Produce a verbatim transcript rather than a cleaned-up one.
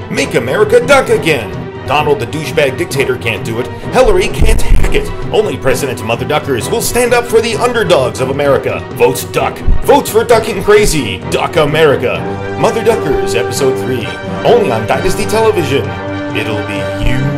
Make America duck again. Donald the douchebag dictator can't do it. Hillary can't hack it. Only President MotherDuckers will stand up for the underdogs of America. Vote duck. Vote for ducking crazy. Duck America. MotherDuckers Episode three. Only on Dynasty Television. It'll be huge.